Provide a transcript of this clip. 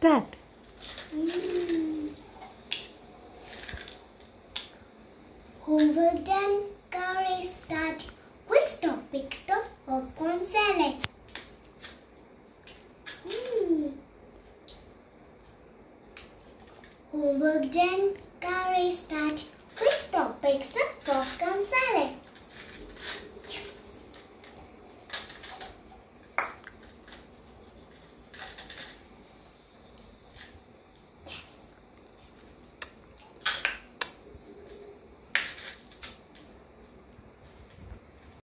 Start. Homework done, car is start. Quick stop, popcorn salad. Homework done,